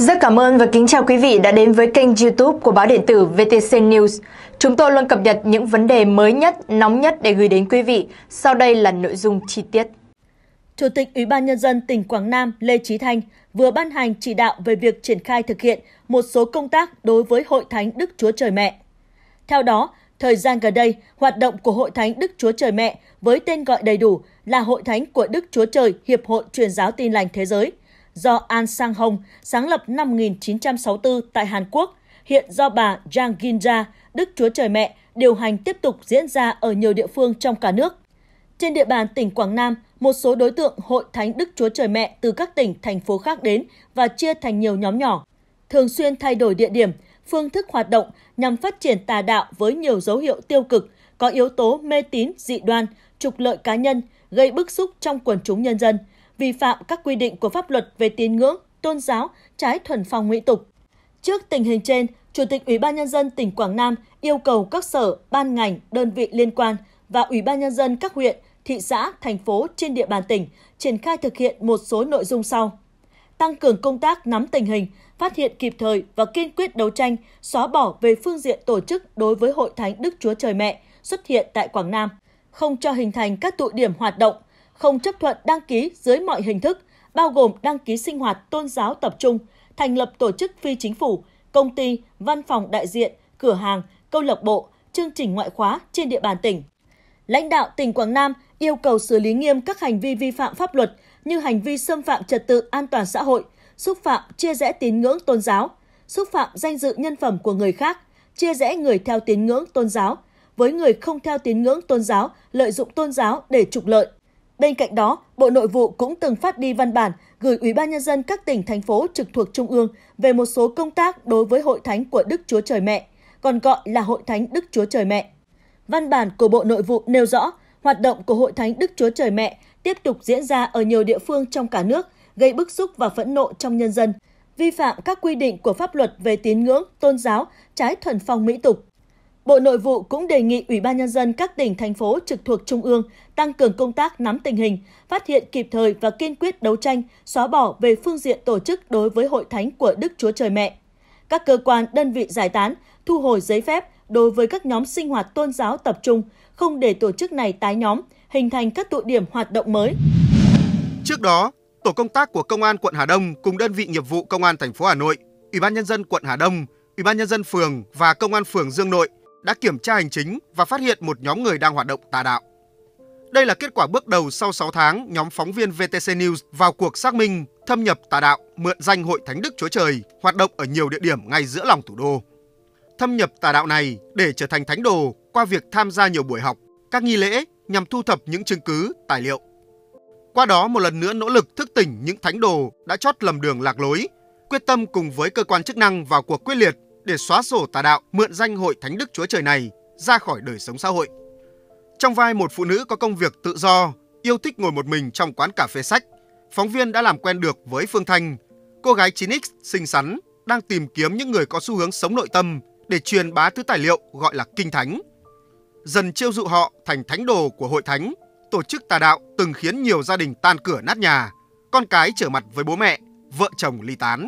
Rất cảm ơn và kính chào quý vị đã đến với kênh YouTube của báo điện tử VTC News. Chúng tôi luôn cập nhật những vấn đề mới nhất, nóng nhất để gửi đến quý vị. Sau đây là nội dung chi tiết. Chủ tịch Ủy ban Nhân dân tỉnh Quảng Nam Lê Chí Thanh vừa ban hành chỉ đạo về việc triển khai thực hiện một số công tác đối với Hội Thánh Đức Chúa Trời Mẹ. Theo đó, thời gian gần đây, hoạt động của Hội Thánh Đức Chúa Trời Mẹ với tên gọi đầy đủ là Hội Thánh của Đức Chúa Trời Hiệp hội Truyền giáo Tin lành Thế giới, do An Sang Hong sáng lập năm 1964 tại Hàn Quốc, hiện do bà Jang Ginja, Đức Chúa Trời Mẹ, điều hành tiếp tục diễn ra ở nhiều địa phương trong cả nước. Trên địa bàn tỉnh Quảng Nam, một số đối tượng Hội Thánh Đức Chúa Trời Mẹ từ các tỉnh, thành phố khác đến và chia thành nhiều nhóm nhỏ, thường xuyên thay đổi địa điểm, phương thức hoạt động nhằm phát triển tà đạo với nhiều dấu hiệu tiêu cực, có yếu tố mê tín, dị đoan, trục lợi cá nhân, gây bức xúc trong quần chúng nhân dân, vi phạm các quy định của pháp luật về tín ngưỡng, tôn giáo, trái thuần phong mỹ tục. Trước tình hình trên, Chủ tịch Ủy ban Nhân dân tỉnh Quảng Nam yêu cầu các sở, ban ngành, đơn vị liên quan và Ủy ban Nhân dân các huyện, thị xã, thành phố trên địa bàn tỉnh triển khai thực hiện một số nội dung sau. Tăng cường công tác nắm tình hình, phát hiện kịp thời và kiên quyết đấu tranh, xóa bỏ về phương diện tổ chức đối với Hội Thánh Đức Chúa Trời Mẹ xuất hiện tại Quảng Nam, không cho hình thành các tụ điểm hoạt động, không chấp thuận đăng ký dưới mọi hình thức, bao gồm đăng ký sinh hoạt tôn giáo tập trung, thành lập tổ chức phi chính phủ, công ty, văn phòng đại diện, cửa hàng, câu lạc bộ, chương trình ngoại khóa trên địa bàn tỉnh. Lãnh đạo tỉnh Quảng Nam yêu cầu xử lý nghiêm các hành vi vi phạm pháp luật như hành vi xâm phạm trật tự an toàn xã hội, xúc phạm chia rẽ tín ngưỡng tôn giáo, xúc phạm danh dự nhân phẩm của người khác, chia rẽ người theo tín ngưỡng tôn giáo, với người không theo tín ngưỡng tôn giáo lợi dụng tôn giáo để trục lợi. Bên cạnh đó, Bộ Nội vụ cũng từng phát đi văn bản gửi Ủy ban Nhân dân các tỉnh, thành phố trực thuộc Trung ương về một số công tác đối với Hội Thánh của Đức Chúa Trời Mẹ, còn gọi là Hội Thánh Đức Chúa Trời Mẹ. Văn bản của Bộ Nội vụ nêu rõ, hoạt động của Hội Thánh Đức Chúa Trời Mẹ tiếp tục diễn ra ở nhiều địa phương trong cả nước, gây bức xúc và phẫn nộ trong nhân dân, vi phạm các quy định của pháp luật về tín ngưỡng, tôn giáo, trái thuần phong mỹ tục. Bộ Nội vụ cũng đề nghị Ủy ban Nhân dân các tỉnh, thành phố trực thuộc Trung ương tăng cường công tác nắm tình hình, phát hiện kịp thời và kiên quyết đấu tranh, xóa bỏ về phương diện tổ chức đối với Hội Thánh của Đức Chúa Trời Mẹ. Các cơ quan, đơn vị giải tán, thu hồi giấy phép đối với các nhóm sinh hoạt tôn giáo tập trung, không để tổ chức này tái nhóm, hình thành các tụ điểm hoạt động mới. Trước đó, tổ công tác của Công an quận Hà Đông cùng đơn vị nghiệp vụ Công an thành phố Hà Nội, Ủy ban Nhân dân quận Hà Đông, Ủy ban Nhân dân phường và Công an phường Dương Nội đã kiểm tra hành chính và phát hiện một nhóm người đang hoạt động tà đạo. Đây là kết quả bước đầu sau 6 tháng nhóm phóng viên VTC News vào cuộc xác minh, thâm nhập tà đạo, mượn danh Hội Thánh Đức Chúa Trời, hoạt động ở nhiều địa điểm ngay giữa lòng thủ đô. Thâm nhập tà đạo này để trở thành thánh đồ qua việc tham gia nhiều buổi học, các nghi lễ nhằm thu thập những chứng cứ, tài liệu. Qua đó một lần nữa nỗ lực thức tỉnh những thánh đồ đã trót lầm đường lạc lối, quyết tâm cùng với cơ quan chức năng vào cuộc quyết liệt để xóa sổ tà đạo mượn danh Hội Thánh Đức Chúa Trời này ra khỏi đời sống xã hội. Trong vai một phụ nữ có công việc tự do, yêu thích ngồi một mình trong quán cà phê sách, phóng viên đã làm quen được với Phương Thanh, cô gái 9X xinh xắn, đang tìm kiếm những người có xu hướng sống nội tâm để truyền bá thứ tài liệu gọi là Kinh Thánh. Dần chiêu dụ họ thành thánh đồ của Hội Thánh, tổ chức tà đạo từng khiến nhiều gia đình tan cửa nát nhà, con cái trở mặt với bố mẹ, vợ chồng ly tán.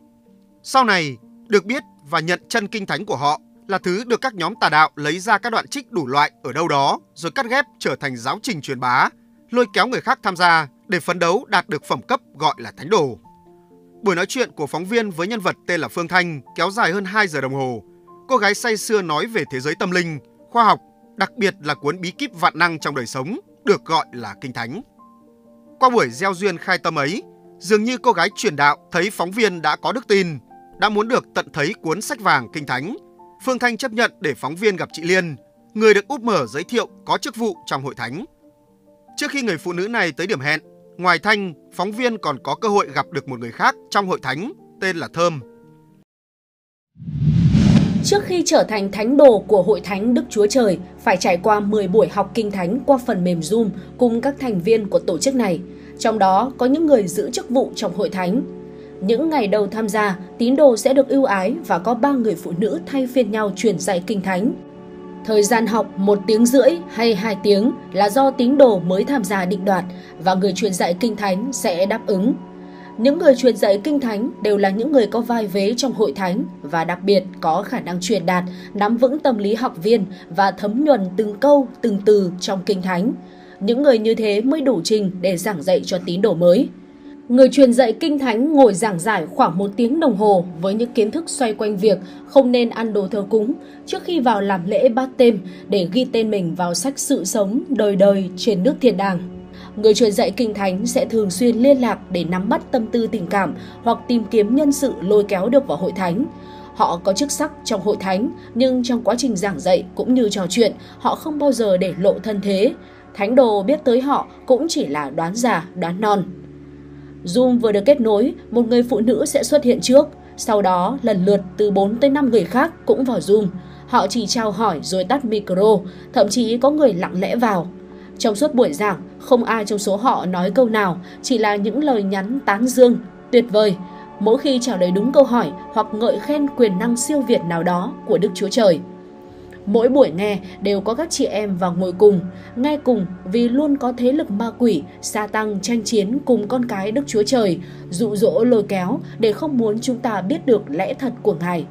Sau này, được biết và nhận chân Kinh Thánh của họ là thứ được các nhóm tà đạo lấy ra các đoạn trích đủ loại ở đâu đó rồi cắt ghép trở thành giáo trình truyền bá, lôi kéo người khác tham gia để phấn đấu đạt được phẩm cấp gọi là thánh đồ. Buổi nói chuyện của phóng viên với nhân vật tên là Phương Thanh kéo dài hơn 2 giờ đồng hồ. Cô gái say sưa nói về thế giới tâm linh, khoa học, đặc biệt là cuốn bí kíp vạn năng trong đời sống được gọi là Kinh Thánh. Qua buổi gieo duyên khai tâm ấy, dường như cô gái truyền đạo thấy phóng viên đã có đức tin, đã muốn được tận thấy cuốn sách vàng Kinh Thánh. Phương Thanh chấp nhận để phóng viên gặp chị Liên, người được úp mở giới thiệu có chức vụ trong Hội Thánh. Trước khi người phụ nữ này tới điểm hẹn, ngoài Thanh, phóng viên còn có cơ hội gặp được một người khác trong Hội Thánh tên là Thơm. Trước khi trở thành thánh đồ của Hội Thánh Đức Chúa Trời, phải trải qua 10 buổi học Kinh Thánh qua phần mềm Zoom cùng các thành viên của tổ chức này, trong đó có những người giữ chức vụ trong Hội Thánh. Những ngày đầu tham gia, tín đồ sẽ được ưu ái và có 3 người phụ nữ thay phiên nhau truyền dạy Kinh Thánh. Thời gian học 1 tiếng rưỡi hay 2 tiếng là do tín đồ mới tham gia định đoạt và người truyền dạy Kinh Thánh sẽ đáp ứng. Những người truyền dạy kinh thánh đều là những người có vai vế trong hội thánh và đặc biệt có khả năng truyền đạt, nắm vững tâm lý học viên và thấm nhuần từng câu, từng từ trong kinh thánh. Những người như thế mới đủ trình để giảng dạy cho tín đồ mới. Người truyền dạy kinh thánh ngồi giảng giải khoảng 1 tiếng đồng hồ với những kiến thức xoay quanh việc không nên ăn đồ thờ cúng trước khi vào làm lễ báp têm để ghi tên mình vào sách sự sống đời đời trên nước thiên đàng. Người truyền dạy kinh thánh sẽ thường xuyên liên lạc để nắm bắt tâm tư tình cảm hoặc tìm kiếm nhân sự lôi kéo được vào hội thánh. Họ có chức sắc trong hội thánh, nhưng trong quá trình giảng dạy cũng như trò chuyện, họ không bao giờ để lộ thân thế. Thánh đồ biết tới họ cũng chỉ là đoán già, đoán non. Zoom vừa được kết nối, một người phụ nữ sẽ xuất hiện trước. Sau đó, lần lượt từ 4 tới 5 người khác cũng vào Zoom. Họ chỉ chào hỏi rồi tắt micro, thậm chí có người lặng lẽ vào. Trong suốt buổi giảng, không ai trong số họ nói câu nào, chỉ là những lời nhắn tán dương, tuyệt vời, mỗi khi trả lời đúng câu hỏi hoặc ngợi khen quyền năng siêu việt nào đó của Đức Chúa Trời. Mỗi buổi nghe đều có các chị em vào ngồi cùng, nghe cùng vì luôn có thế lực ma quỷ, sa tăng tranh chiến cùng con cái Đức Chúa Trời, dụ dỗ lôi kéo để không muốn chúng ta biết được lẽ thật của Ngài.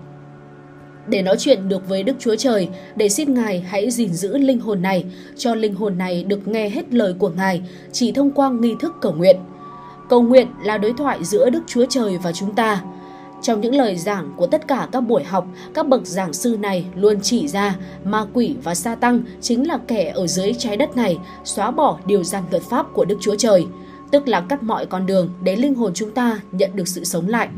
Để nói chuyện được với Đức Chúa Trời, để xin Ngài hãy gìn giữ linh hồn này, cho linh hồn này được nghe hết lời của Ngài chỉ thông qua nghi thức cầu nguyện. Cầu nguyện là đối thoại giữa Đức Chúa Trời và chúng ta. Trong những lời giảng của tất cả các buổi học, các bậc giảng sư này luôn chỉ ra ma quỷ và sa tăng chính là kẻ ở dưới trái đất này xóa bỏ điều răn luật pháp của Đức Chúa Trời, tức là cắt mọi con đường để linh hồn chúng ta nhận được sự sống lại.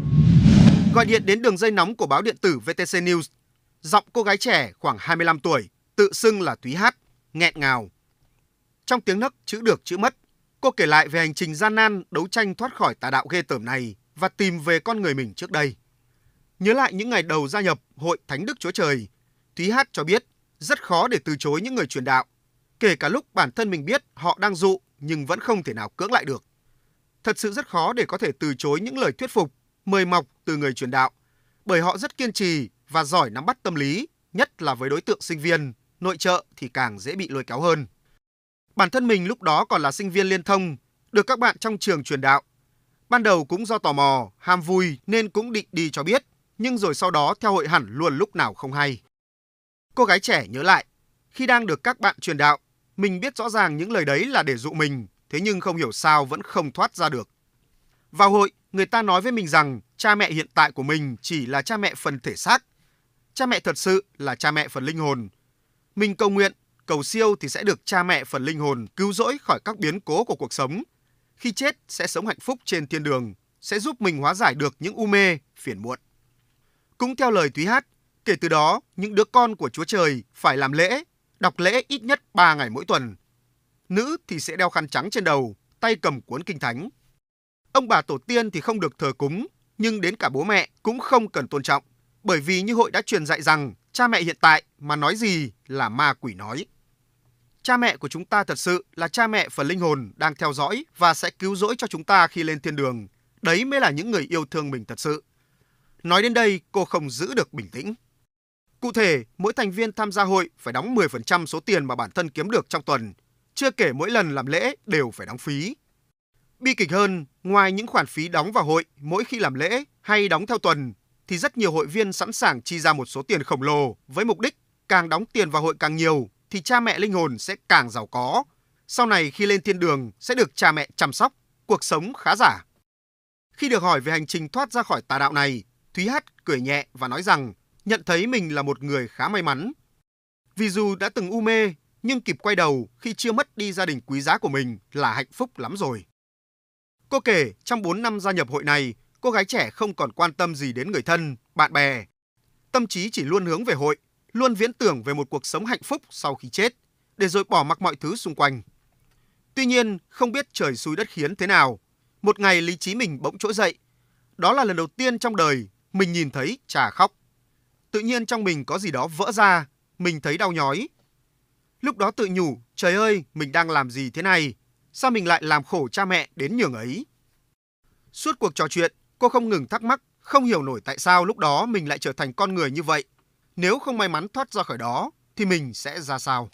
Gọi điện đến đường dây nóng của báo điện tử VTC News, giọng cô gái trẻ khoảng 25 tuổi, tự xưng là Thúy Hát, nghẹn ngào. Trong tiếng nấc chữ được chữ mất, cô kể lại về hành trình gian nan đấu tranh thoát khỏi tà đạo ghê tởm này và tìm về con người mình trước đây. Nhớ lại những ngày đầu gia nhập Hội Thánh Đức Chúa Trời, Thúy Hát cho biết rất khó để từ chối những người truyền đạo, kể cả lúc bản thân mình biết họ đang dụ nhưng vẫn không thể nào cưỡng lại được. Thật sự rất khó để có thể từ chối những lời thuyết phục, mời mọc từ người truyền đạo, bởi họ rất kiên trì và giỏi nắm bắt tâm lý, nhất là với đối tượng sinh viên, nội trợ thì càng dễ bị lôi kéo hơn. Bản thân mình lúc đó còn là sinh viên liên thông, được các bạn trong trường truyền đạo. Ban đầu cũng do tò mò, ham vui nên cũng định đi cho biết, nhưng rồi sau đó theo hội hẳn luôn lúc nào không hay. Cô gái trẻ nhớ lại, khi đang được các bạn truyền đạo, mình biết rõ ràng những lời đấy là để dụ mình, thế nhưng không hiểu sao vẫn không thoát ra được. Vào hội, người ta nói với mình rằng cha mẹ hiện tại của mình chỉ là cha mẹ phần thể xác. Cha mẹ thật sự là cha mẹ phần linh hồn. Mình cầu nguyện, cầu siêu thì sẽ được cha mẹ phần linh hồn cứu rỗi khỏi các biến cố của cuộc sống. Khi chết sẽ sống hạnh phúc trên thiên đường, sẽ giúp mình hóa giải được những u mê, phiền muộn. Cũng theo lời Thúy Hát, kể từ đó, những đứa con của Chúa Trời phải làm lễ, đọc lễ ít nhất 3 ngày mỗi tuần. Nữ thì sẽ đeo khăn trắng trên đầu, tay cầm cuốn kinh thánh. Ông bà tổ tiên thì không được thờ cúng, nhưng đến cả bố mẹ cũng không cần tôn trọng, bởi vì như hội đã truyền dạy rằng cha mẹ hiện tại mà nói gì là ma quỷ nói. Cha mẹ của chúng ta thật sự là cha mẹ phần linh hồn đang theo dõi và sẽ cứu rỗi cho chúng ta khi lên thiên đường. Đấy mới là những người yêu thương mình thật sự. Nói đến đây, cô không giữ được bình tĩnh. Cụ thể, mỗi thành viên tham gia hội phải đóng 10% số tiền mà bản thân kiếm được trong tuần, chưa kể mỗi lần làm lễ đều phải đóng phí. Bi kịch hơn, ngoài những khoản phí đóng vào hội mỗi khi làm lễ hay đóng theo tuần, thì rất nhiều hội viên sẵn sàng chi ra một số tiền khổng lồ với mục đích càng đóng tiền vào hội càng nhiều thì cha mẹ linh hồn sẽ càng giàu có. Sau này khi lên thiên đường sẽ được cha mẹ chăm sóc, cuộc sống khá giả. Khi được hỏi về hành trình thoát ra khỏi tà đạo này, Thúy Hát cười nhẹ và nói rằng nhận thấy mình là một người khá may mắn. Vì dù đã từng u mê, nhưng kịp quay đầu khi chưa mất đi gia đình quý giá của mình là hạnh phúc lắm rồi. Cô kể trong 4 năm gia nhập hội này, cô gái trẻ không còn quan tâm gì đến người thân, bạn bè. Tâm trí chỉ luôn hướng về hội, luôn viễn tưởng về một cuộc sống hạnh phúc sau khi chết, để rồi bỏ mặc mọi thứ xung quanh. Tuy nhiên, không biết trời xui đất khiến thế nào, một ngày lý trí mình bỗng trỗi dậy. Đó là lần đầu tiên trong đời mình nhìn thấy cha khóc. Tự nhiên trong mình có gì đó vỡ ra, mình thấy đau nhói. Lúc đó tự nhủ, trời ơi, mình đang làm gì thế này? Sao mình lại làm khổ cha mẹ đến nhường ấy? Suốt cuộc trò chuyện, cô không ngừng thắc mắc, không hiểu nổi tại sao lúc đó mình lại trở thành con người như vậy. Nếu không may mắn thoát ra khỏi đó, thì mình sẽ ra sao?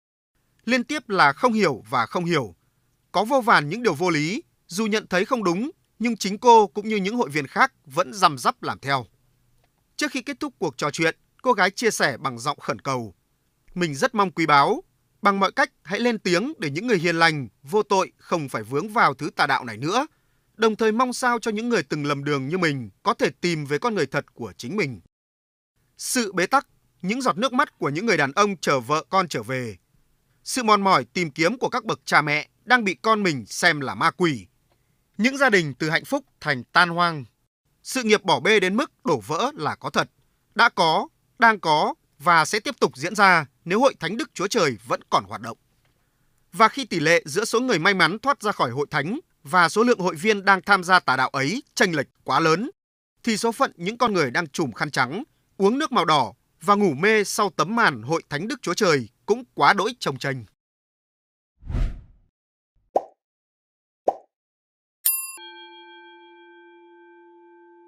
Liên tiếp là không hiểu và không hiểu. Có vô vàn những điều vô lý, dù nhận thấy không đúng, nhưng chính cô cũng như những hội viên khác vẫn răm rắp làm theo. Trước khi kết thúc cuộc trò chuyện, cô gái chia sẻ bằng giọng khẩn cầu: "Mình rất mong quý báu, bằng mọi cách hãy lên tiếng để những người hiền lành, vô tội không phải vướng vào thứ tà đạo này nữa. Đồng thời mong sao cho những người từng lầm đường như mình có thể tìm về con người thật của chính mình." Sự bế tắc, những giọt nước mắt của những người đàn ông chờ vợ con trở về. Sự mòn mỏi tìm kiếm của các bậc cha mẹ đang bị con mình xem là ma quỷ. Những gia đình từ hạnh phúc thành tan hoang. Sự nghiệp bỏ bê đến mức đổ vỡ là có thật, đã có, đang có và sẽ tiếp tục diễn ra nếu Hội Thánh Đức Chúa Trời vẫn còn hoạt động. Và khi tỷ lệ giữa số người may mắn thoát ra khỏi hội thánh và số lượng hội viên đang tham gia tà đạo ấy chênh lệch quá lớn, thì số phận những con người đang trùm khăn trắng, uống nước màu đỏ và ngủ mê sau tấm màn Hội Thánh Đức Chúa Trời cũng quá đỗi chồng chênh.